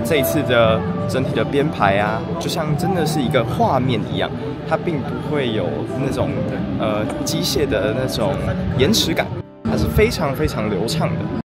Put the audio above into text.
这一次的整体的编排啊，就像真的是一个画面一样，它并不会有那种机械的那种延迟感，它是非常非常流畅的。